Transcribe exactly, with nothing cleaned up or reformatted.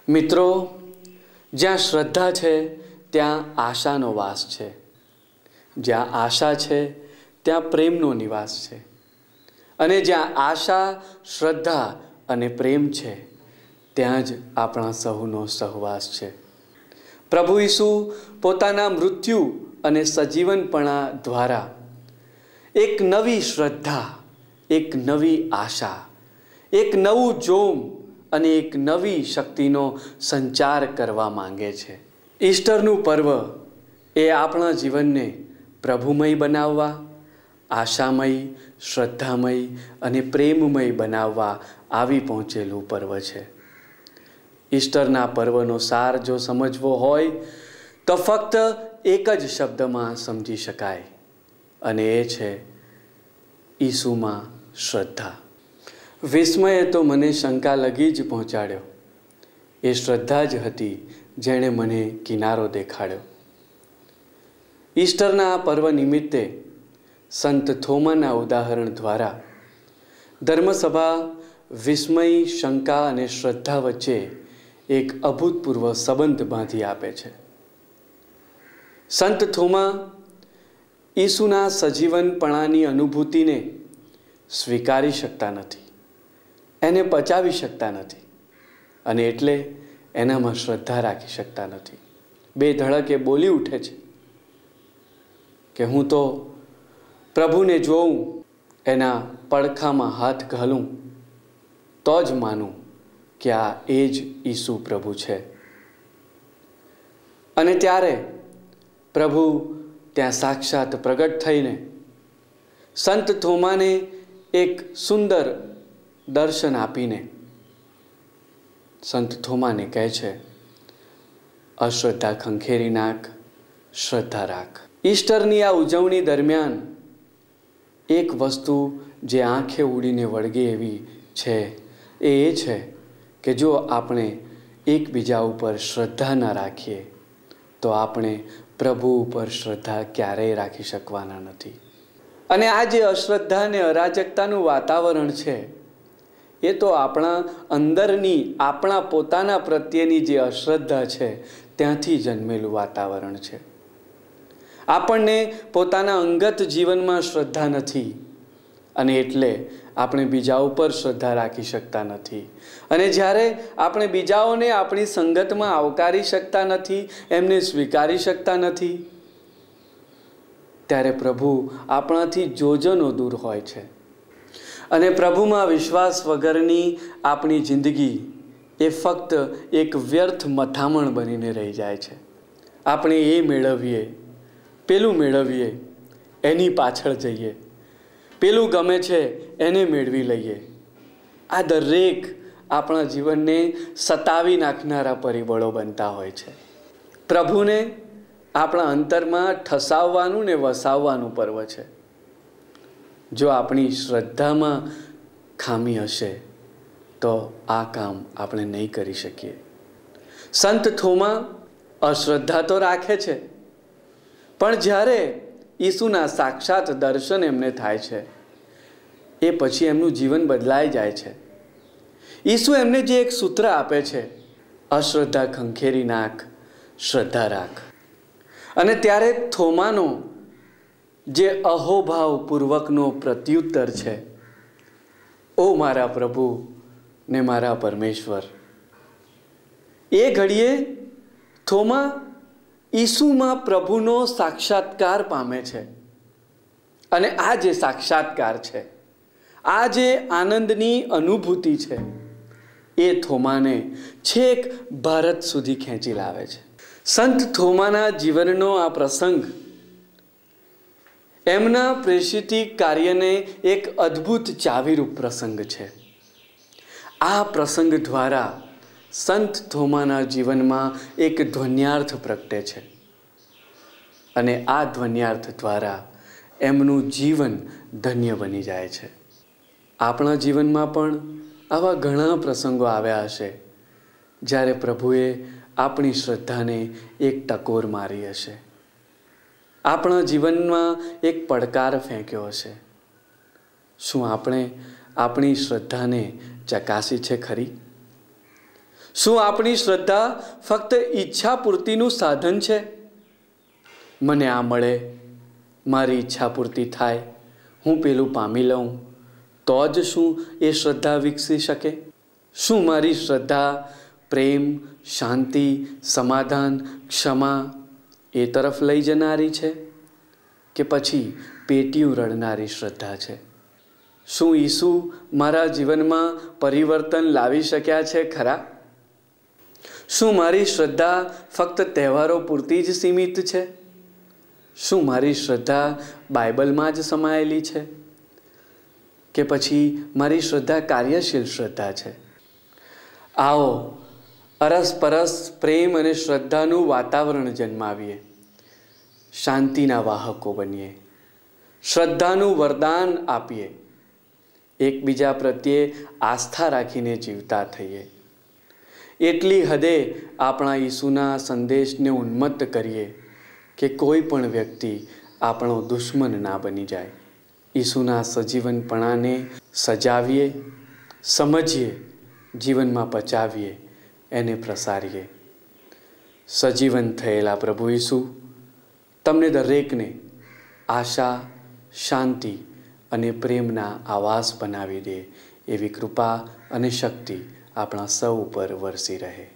મિત્રો, જ્યાં શ્રદ્ધા છે ત્યાં આશાનો વાસ છે. જ્યાં આશા છે ત્યાં પ્રેમનો નિવાસ છે. અને જ્યાં આશા, શ્રદ્ધા અને પ્રેમ છે ત્યાં જ આપણા સહુનો સહવાસ છે. પ્રભુ ઈસુ પોતાના મૃત્યુ અને સજીવનપણા દ્વારા એક નવી શ્રદ્ધા, એક નવી આશા, એક નવું જોમ અને એક નવી શક્તિનો સંચાર કરવા માંગે છે. ઈસ્ટરનું પર્વ એ આપણા જીવનને પ્રભુમય બનાવવા, આશામય, શ્રદ્ધામય અને પ્રેમમય બનાવવા આવી પહોંચેલું પર્વ છે. ઈસ્ટરના પર્વનો સાર જો સમજવો હોય તો ફક્ત એક જ શબ્દમાં સમજી શકાય, અને એ છે ઈસુમાં શ્રદ્ધા. વિસ્મયે તો મને શંકા લગી જ પહોંચાડ્યો. એ શ્રદ્ધા જ હતી જેણે મને કિનારો દેખાડ્યો. ઈસ્ટરના આ પર્વ નિમિત્તે સંત થોમાના ઉદાહરણ દ્વારા ધર્મસભા વિસ્મય, શંકા અને શ્રદ્ધા વચ્ચે એક અભૂતપૂર્વ સંબંધ બાંધી આપે છે. સંત થોમા ઈસુના સજીવનપણાની અનુભૂતિને સ્વીકારી શકતા નથી, એને પચાવી શકતા નથી, અને એટલે એનામાં શ્રદ્ધા રાખી શકતા નથી. બે ધડકે બોલી ઉઠે છે કે હું તો પ્રભુને જોઉં, એના પડખામાં હાથ ઘાલું તો જ માનું કે આ એ જ ઈસુ પ્રભુ છે. અને ત્યારે પ્રભુ ત્યાં સાક્ષાત પ્રગટ થઈને સંત થોમાને એક સુંદર દર્શન આપીને સંત થોમાને કહે છે, અશ્રદ્ધા ખંખેરી નાખ, શ્રદ્ધા રાખ. ઈસ્ટરની આ ઉજવણી દરમિયાન એક વસ્તુ જે આંખે ઉડીને વળગે એવી છે એ એ છે કે જો આપણે એકબીજા ઉપર શ્રદ્ધા ન રાખીએ તો આપણે પ્રભુ ઉપર શ્રદ્ધા ક્યારેય રાખી શકવાના નથી. અને આ જે અશ્રદ્ધા અને અરાજકતાનું વાતાવરણ છે એ તો આપણા અંદરની, આપણા પોતાના પ્રત્યેની જે અશ્રદ્ધા છે ત્યાંથી જન્મેલું વાતાવરણ છે. આપણને પોતાના અંગત જીવનમાં શ્રદ્ધા નથી અને એટલે આપણે બીજા ઉપર શ્રદ્ધા રાખી શકતા નથી. અને જ્યારે આપણે બીજાઓને આપણી સંગતમાં આવકારી શકતા નથી, એમને સ્વીકારી શકતા નથી, ત્યારે પ્રભુ આપણાથી જોજનો દૂર હોય છે. અને પ્રભુમાં વિશ્વાસ વગરની આપણી જિંદગી એ ફક્ત એક વ્યર્થ મથામણ બનીને રહી જાય છે. આપણે એ મેળવીએ, પેલું મેળવીએ, એની પાછળ જઈએ, પેલું ગમે છે એને મેળવી લઈએ. આ દરેક આપણા જીવનને સતાવી નાખનારા પરિબળો બનતા હોય છે. પ્રભુને આપણા અંતરમાં ઠસાવવાનું ને વસાવવાનું પર્વ છે. જો આપણી શ્રદ્ધામાં ખામી હશે તો આ કામ આપણે નહીં કરી શકીએ. સંત થોમા અશ્રદ્ધા તો રાખે છે, પણ જ્યારે ઈસુના સાક્ષાત દર્શન એમને થાય છે એ પછી એમનું જીવન બદલાઈ જાય છે. ઈસુ એમને જે એક સૂત્ર આપે છે, અશ્રદ્ધા ખંખેરી નાખ, શ્રદ્ધા રાખ. અને ત્યારે થોમાનો જે અહોભાવપૂર્વકનો પ્રત્યુત્તર છે, ઓ મારા પ્રભુ ને મારા પરમેશ્વર, એ ઘડીએ થોમા ઈસુમાં પ્રભુનો સાક્ષાત્કાર પામે છે. અને આ જે સાક્ષાત્કાર છે, આ જે આનંદની અનુભૂતિ છે, એ થોમાને છેક ભારત સુધી ખેંચી લાવે છે. સંત થોમાના જીવનનો આ પ્રસંગ એમના પ્રેષિતી કાર્યને એક અદ્ભુત ચાવીરૂપ પ્રસંગ છે. આ પ્રસંગ દ્વારા સંત થોમાના જીવનમાં એક ધ્વન્યાર્થ પ્રગટે છે અને આ ધ્વન્યાર્થ દ્વારા એમનું જીવન ધન્ય બની જાય છે. આપણા જીવનમાં પણ આવા ઘણા પ્રસંગો આવ્યા હશે જ્યારે પ્રભુએ આપણી શ્રદ્ધાને એક ટકોર મારી હશે, આપણા જીવનમાં એક પડકાર ફેંક્યો હશે. શું આપણે આપણી શ્રદ્ધાને ચકાસી છે ખરી? શું આપણી શ્રદ્ધા ફક્ત ઈચ્છા પૂર્તિનું સાધન છે? મને આ મળે, મારી ઈચ્છા પૂર્તિ થાય, હું પેલું પામી લઉં, તો જ શું એ શ્રદ્ધા વિકસી શકે? શું મારી શ્રદ્ધા પ્રેમ, શાંતિ, સમાધાન, ક્ષમા એ તરફ લઈ જનારી છે, કે પછી પેટીયું રડનારી શ્રદ્ધા છે? શું ઈસુ મારા જીવનમાં પરિવર્તન લાવી શક્યા છે ખરા? શું મારી શ્રદ્ધા ફક્ત તહેવારો પૂરતી જ સીમિત છે? શું મારી શ્રદ્ધા બાઇબલમાં જ સમાયેલી છે, કે પછી મારી શ્રદ્ધા કાર્યશીલ શ્રદ્ધા છે? આવો અરસપરસ પ્રેમ અને શ્રદ્ધાનું વાતાવરણ જન્માવીએ, શાંતિના વાહકો બનીએ, શ્રદ્ધાનું વરદાન આપીએ, એકબીજા પ્રત્યે આસ્થા રાખીને જીવતા થઈએ. એટલી હદે આપણા ઈસુના સંદેશને ઉન્મત્ત કરીએ કે કોઈ પણ વ્યક્તિ આપણો દુશ્મન ના બની જાય. ઈસુના સજીવનપણાને સજાવીએ, સમજીએ, જીવનમાં પચાવીએ, એને પ્રસારીએ. સજીવન થયેલા પ્રભુ ઈસુ તમને દરેકને આશા, શાંતિ અને પ્રેમના આવાસ બનાવી દે એવી કૃપા અને શક્તિ આપણા સૌ ઉપર વરસી રહે.